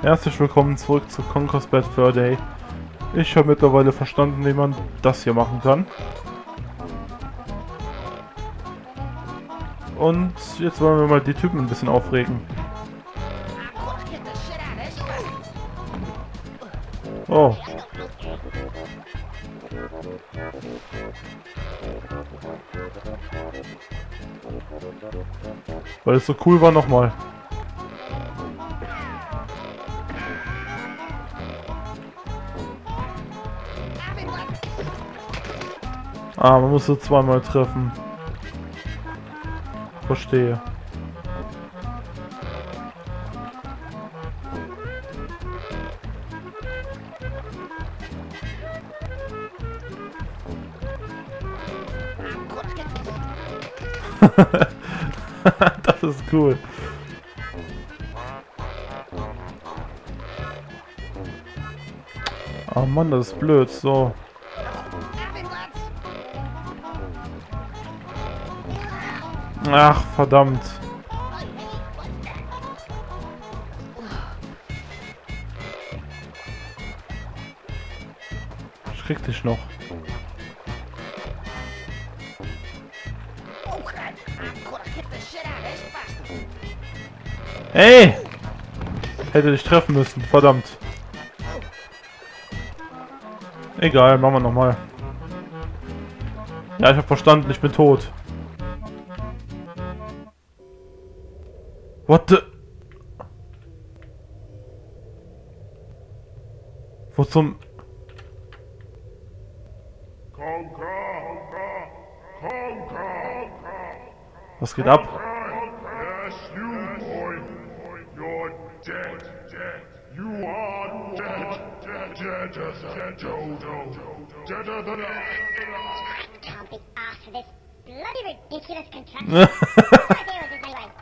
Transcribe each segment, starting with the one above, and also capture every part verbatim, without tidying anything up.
Herzlich willkommen zurück zu Conker's Bad Fur Day. Ich habe mittlerweile verstanden, wie man das hier machen kann. Und jetzt wollen wir mal die Typen ein bisschen aufregen. Oh. Weil es so cool war, nochmal. Ah, man muss so zweimal treffen. Verstehe. Das ist cool. Oh Mann, das ist blöd. So. Ach, verdammt. Ich krieg dich noch. Ey! Hätte dich treffen müssen, verdammt. Egal, machen wir nochmal. Ja, ich hab verstanden, ich bin tot. What the... Wo zum... Was geht ab? Can't be asked for this bloody ridiculous contraption. What idea is this anyway?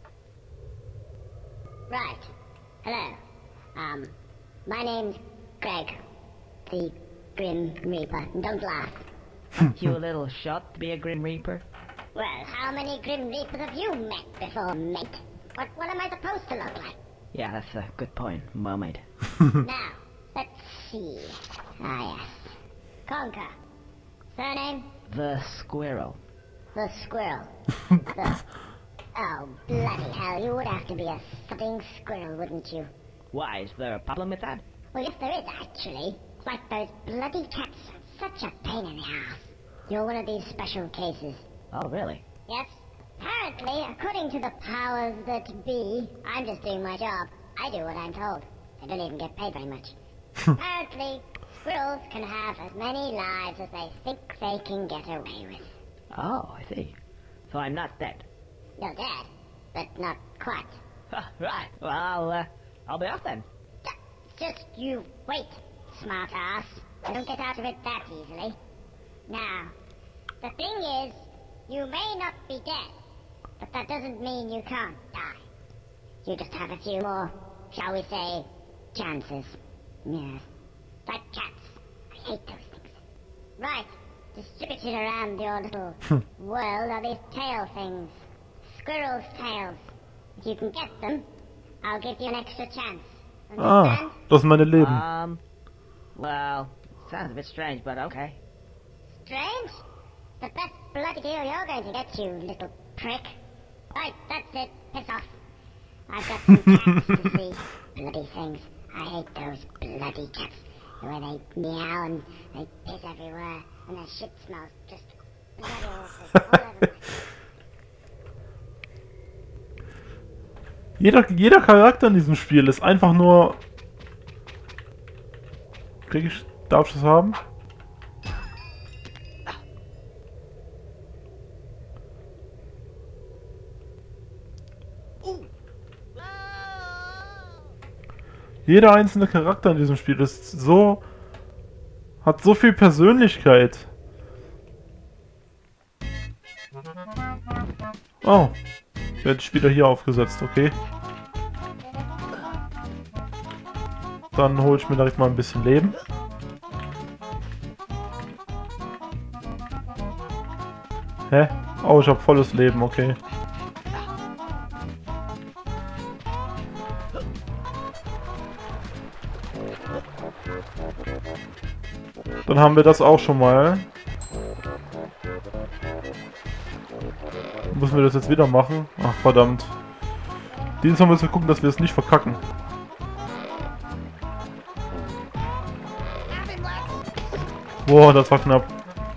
Right. Hello. Um, my name's Greg, the Grim Reaper. And don't laugh. You a little shot to be a Grim Reaper? Well, how many Grim Reapers have you met before, mate? What, what am I supposed to look like? Yeah, that's a good point, mermaid. Now, let's see. Ah, yes. Conker. Surname? The Squirrel. The Squirrel. The... Oh, bloody hell, you would have to be a thudding squirrel, wouldn't you? Why, is there a problem with that? Well, yes, there is, actually. It's like those bloody cats. Such a pain in the ass. You're one of these special cases. Oh, really? Yes. Apparently, according to the powers that be, I'm just doing my job. I do what I'm told. I don't even get paid very much. Apparently, squirrels can have as many lives as they think they can get away with. Oh, I see. So I'm not dead. You're dead, but not quite. Right, well, I'll, uh, I'll be off then. Just you wait, smart ass. You don't get out of it that easily. Now, the thing is, you may not be dead, but that doesn't mean you can't die. You just have a few more, shall we say, chances. Yes. Like cats. I hate those things. Right. Distributed around your little world are these tail things. Squirrel's tails. If you can get them, I'll give you an extra chance. Understand? Ah, das ist meine Leben. Um, well, sounds a bit strange, but okay. Strange? The best bloody deal you're going to get, you little prick. Right, that's it. Piss off. I've got some cats to see. Bloody things. I hate those bloody cats. The way they meow and they piss everywhere. And their shit smells just bloody awful. All over my... Jeder, jeder Charakter in diesem Spiel ist einfach nur... Krieg ich... Darf ich das haben? Jeder einzelne Charakter in diesem Spiel ist so... hat so viel Persönlichkeit. Oh. Wird Spieler hier aufgesetzt, okay. Dann hole ich mir direkt mal ein bisschen Leben. Hä? Oh, ich habe volles Leben, okay. Dann haben wir das auch schon mal. Müssen wir das jetzt wieder machen? Ach, verdammt. Dieses Mal müssen wir gucken, dass wir es nicht verkacken. Boah, das war knapp.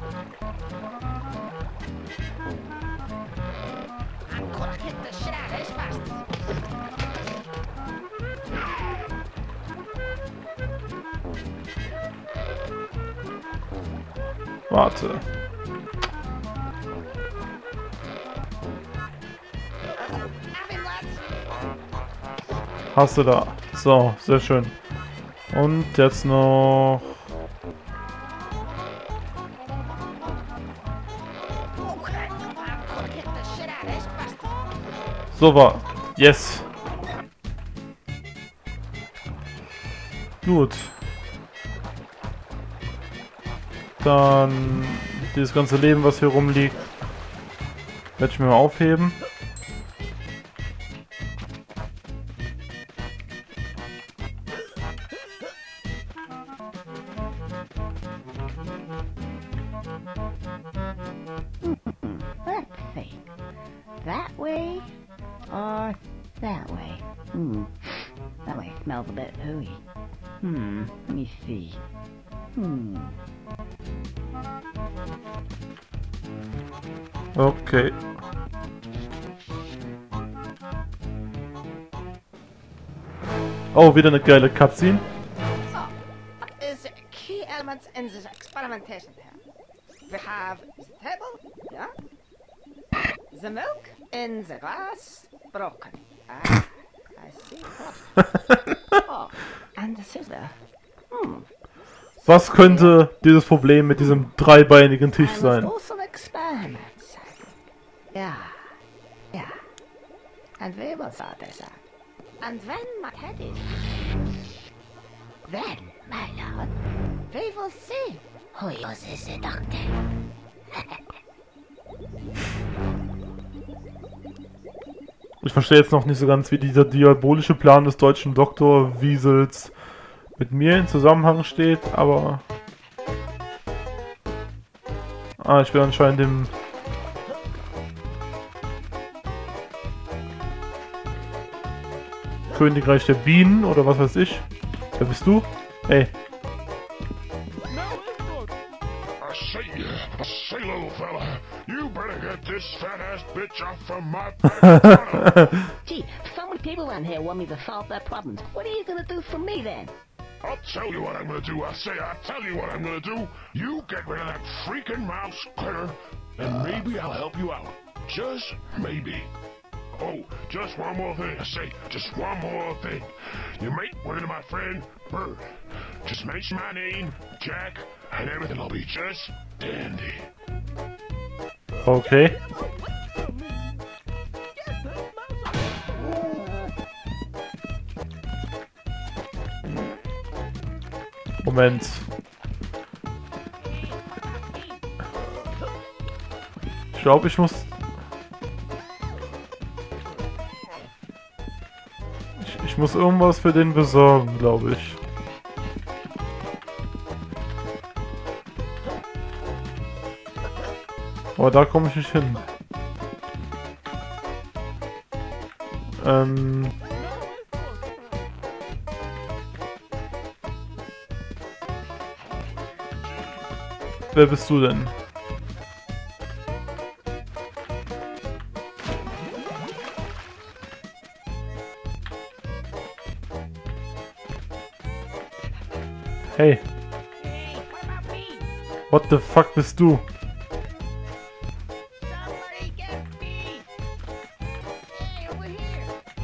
Warte. Hast du da. So, sehr schön. Und jetzt noch... So war. Yes. Gut. Dann dieses ganze Leben, was hier rumliegt, werde ich mir mal aufheben. Let's see. That way or that way? Hmm. That way smells a bit hooey. Hmm. Let me see. Hmm. Okay. Oh, wieder eine geile Cutscene. So, what is the key elements in this experimentation here? We have the table, yeah? The milk in the glass, broken. Ah, I see. Oh, and the scissor. Hmm. Was könnte dieses Problem mit diesem dreibeinigen Tisch I sein? must do some experiments. Yeah, yeah. And we will sort this out. And when my head is... Then, my lord, we will see who uses the doctor. Ich verstehe jetzt noch nicht so ganz, wie dieser diabolische Plan des deutschen Doktor Wiesels mit mir in Zusammenhang steht, aber... Ah, ich bin anscheinend im... Königreich der Bienen oder was weiß ich. Wer bist du? Hey. I say, I say, little fella, you better get this fat-ass bitch off from my back. Gee, so many people around here want me to solve their problems. What are you gonna do for me then? I'll tell you what I'm gonna do. I say, I'll tell you what I'm gonna do. You get rid of that freaking mouse critter, and maybe I'll help you out. Just maybe. Oh, just one more thing. I say, just one more thing. You make word to my friend Bird. Just mention my name, Jack, and everything will be just dandy. Okay. Moment. Ich glaube, ich muss... Ich, ich muss irgendwas für den besorgen, glaube ich. Aber da komme ich nicht hin. Ähm... Wer bist du denn? Hey. Hey, what about me? What the fuck bist du? Somebody get me! Hey, over here!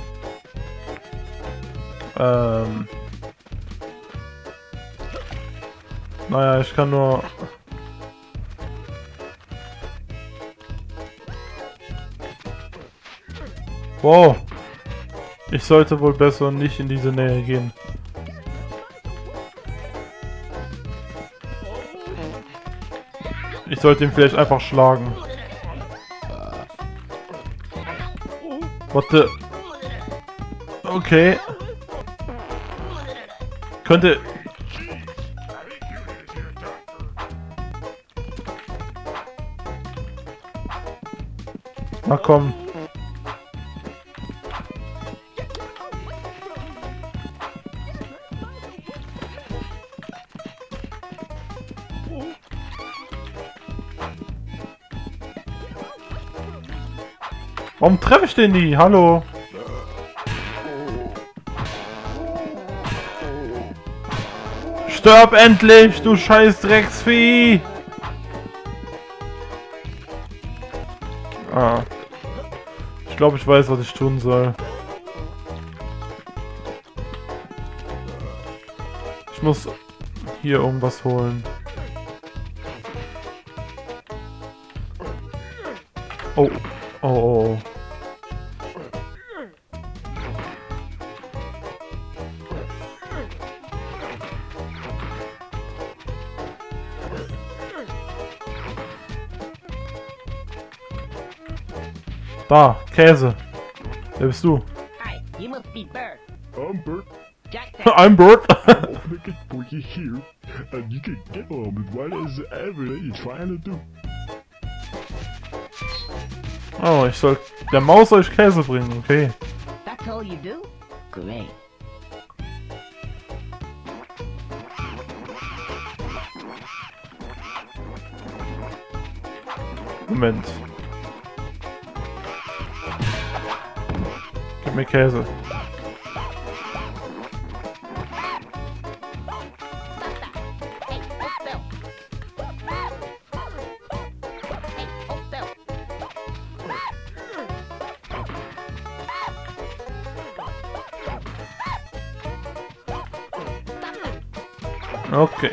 Ähm... Naja, ich kann nur... Wow! Ich sollte wohl besser nicht in diese Nähe gehen. Ich sollte ihn vielleicht einfach schlagen. What the... Okay. könnte... Na komm. Warum treffe ich den nie? Hallo? Stirb endlich, du scheiß Drecksvieh! Ah. Ich glaube, ich weiß, was ich tun soll. Ich muss hier irgendwas holen. Oh. Oh, oh, oh. Da, Käse. Wer bist du? Hi, you must be Bert. I'm Bert. Jack I'm Bert. I'm looking for you here, and you can get on with whatever you're trying to do. Oh, ich soll der Maus euch Käse bringen, okay. That's all you do? Great. Moment. Gib mir Käse. Okay.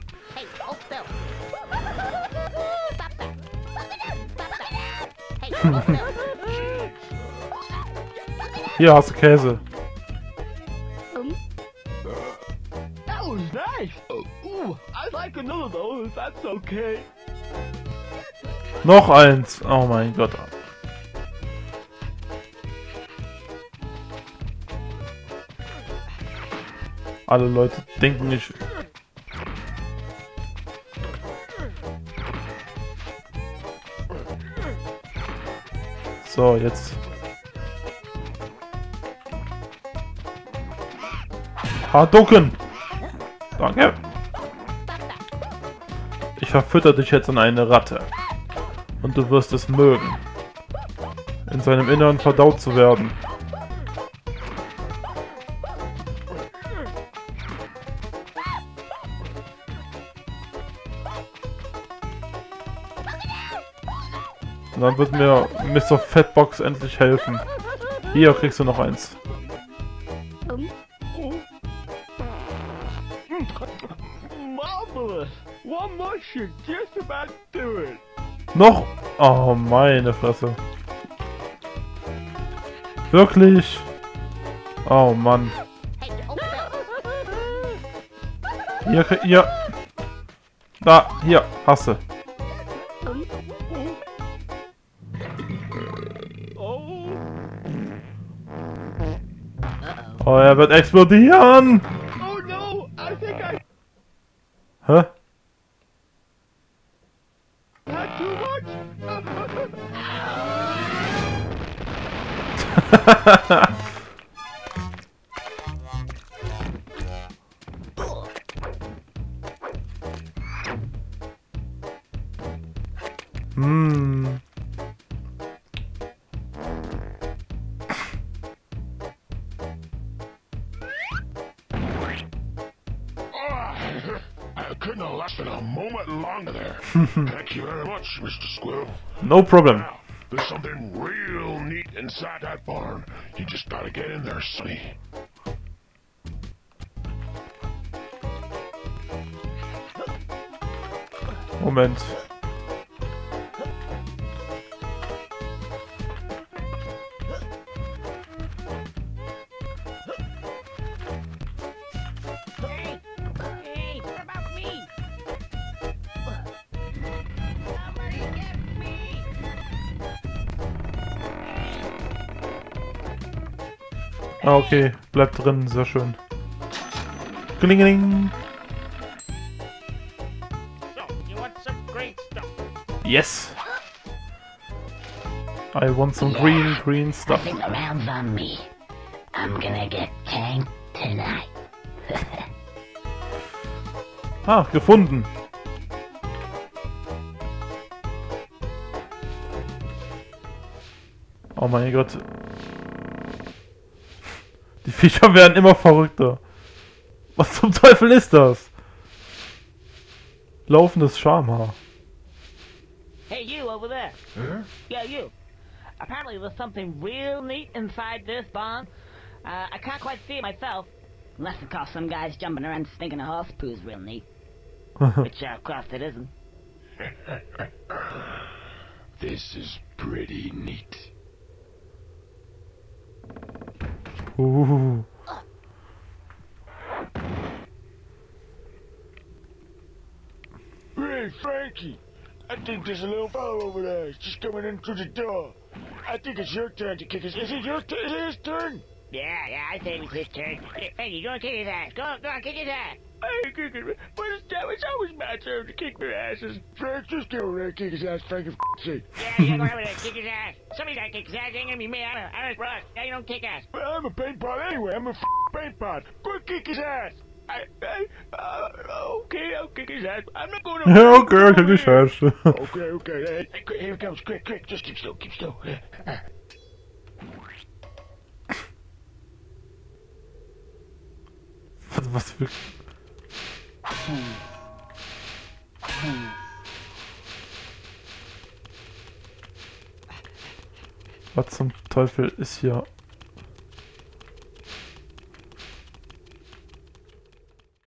Hier hast du Käse. That was nice. Oh, ooh, I'd like another though, if that's okay. Noch eins. Oh mein Gott. Alle Leute denken nicht. So, jetzt. Hadouken! Danke. Ich verfütter dich jetzt in eine Ratte. Und du wirst es mögen, in seinem Innern verdaut zu werden. Und dann wird mir Mister Fatbox endlich helfen. Hier kriegst du noch eins. Marvelous. One more should just about do it. Noch? Oh, meine Fresse. Wirklich? Oh, Mann. Hier, hier. Da, hier, hasse. Oh. Oh, er wird explodieren. Oh no, I think I Hä? had too much. Hm. I couldn't have lasted a moment longer there. Thank you very much, Mister Squirrel. No problem. There's something real neat inside that barn. You just gotta get in there, Sonny. Moment. Hey, hey, what about me? Somebody get me. Ah, okay. Bleibt drin, sehr schön. Klingeling. So, you want some great stuff? Yes. I want some green, green stuff. Nothing around on me. I'm gonna get tanked tonight. Ah, gefunden. Oh mein Gott. Die Viecher werden immer verrückter. Was zum Teufel ist das? Laufendes Schamhaar. Hey, you over there. Huh? Yeah, you. Apparently there's something real neat inside this barn. Uh, I can't quite see it myself. Unless, of course, some guy's jumping around stinking a horse poo's real neat. Which, uh, of course, it isn't. This is pretty neat. Uh. Hey, Frankie! I think there's a little fellow over there. He's just coming in through the door. I think it's your turn to kick his... Is it your turn? Is it his turn? Yeah, yeah, I say it's his turn. Hey, you go and kick his ass. Go, go on, kick his ass. I ain't kicking it. But it's, it's always my turn to kick their asses. Frank, just go over there and kick his ass, Frankie, for f***ing sake. Yeah, yeah, go over there, kick his ass. Somebody's gotta kick his ass. It ain't gonna be me. I'm a, I'm a boss. Yeah, you don't kick ass. Well, I'm a paint pot anyway. I'm a f***ing paint pot. Go kick his ass. I, I, uh, okay, I'll kick his ass. I'm not going to... Ja, okay, kick his ass. Okay, okay. Hey, hey, quick, here it comes. Quick, quick. Just keep still, keep still. Was, was für... Was zum Teufel ist hier?